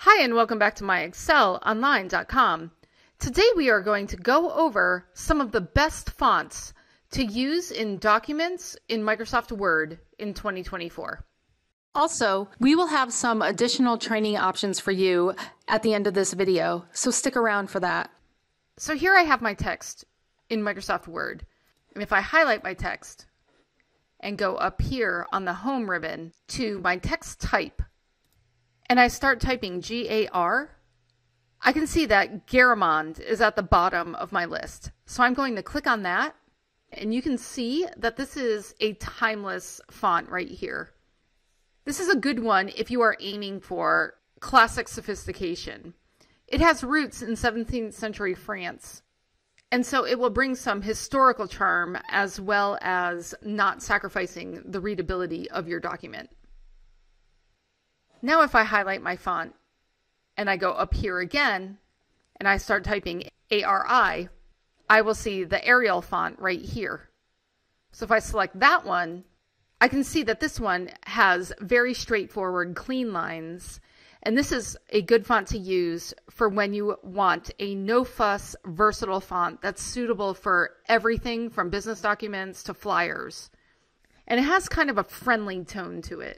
Hi and welcome back to myexcelonline.com. Today we are going to go over some of the best fonts to use in documents in Microsoft Word in 2024. Also, we will have some additional training options for you at the end of this video, so stick around for that. So here I have my text in Microsoft Word, and if I highlight my text and go up here on the Home ribbon to my text type, and I start typing G-A-R, I can see that Garamond is at the bottom of my list. So I'm going to click on that, and you can see that this is a timeless font right here. This is a good one if you are aiming for classic sophistication. It has roots in 17th century France, and so it will bring some historical charm as well as not sacrificing the readability of your document. Now if I highlight my font and I go up here again and I start typing ARI, I will see the Arial font right here. So if I select that one, I can see that this one has very straightforward, clean lines. And this is a good font to use for when you want a no-fuss, versatile font that's suitable for everything from business documents to flyers. And it has kind of a friendly tone to it.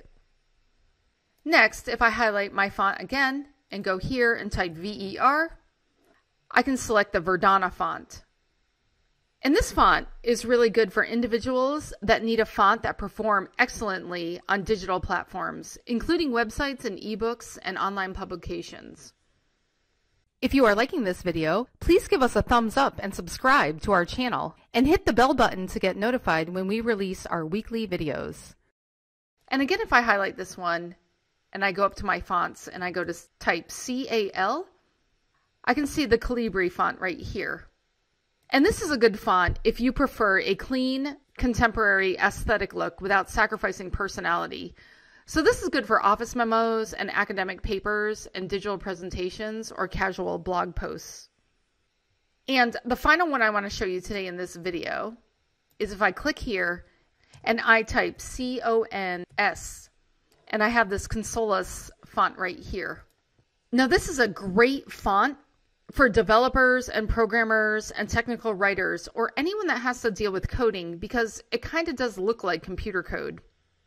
Next, if I highlight my font again and go here and type VER, I can select the Verdana font. And this font is really good for individuals that need a font that perform excellently on digital platforms, including websites and ebooks and online publications. If you are liking this video, please give us a thumbs up and subscribe to our channel, and hit the bell button to get notified when we release our weekly videos. And again, if I highlight this one, and I go up to my fonts and I go to type CAL, I can see the Calibri font right here. And this is a good font if you prefer a clean, contemporary aesthetic look without sacrificing personality. So this is good for office memos and academic papers and digital presentations or casual blog posts. And the final one I want to show you today in this video is if I click here and I type CONS, and I have this Consolas font right here. Now this is a great font for developers and programmers and technical writers or anyone that has to deal with coding because it kind of does look like computer code.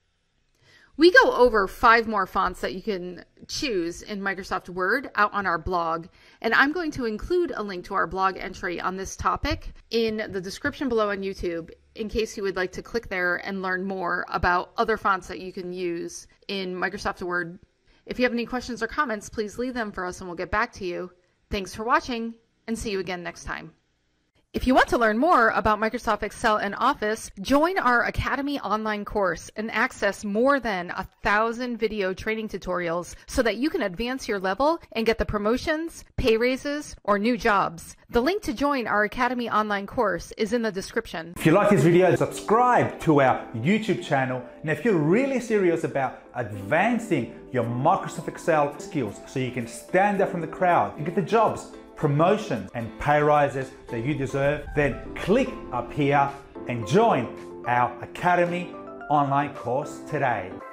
We go over 5 more fonts that you can choose in Microsoft Word out on our blog, and I'm going to include a link to our blog entry on this topic in the description below on YouTube in case you would like to click there and learn more about other fonts that you can use in Microsoft Word. If you have any questions or comments, please leave them for us and we'll get back to you. Thanks for watching, and see you again next time. If you want to learn more about Microsoft Excel and Office, join our Academy online course and access more than 1,000 video training tutorials so that you can advance your level and get the promotions, pay raises, or new jobs. The link to join our Academy online course is in the description. If you like this video, subscribe to our YouTube channel. And if you're really serious about advancing your Microsoft Excel skills so you can stand out from the crowd and get the jobs, promotions and pay rises that you deserve, then click up here and join our Academy online course today.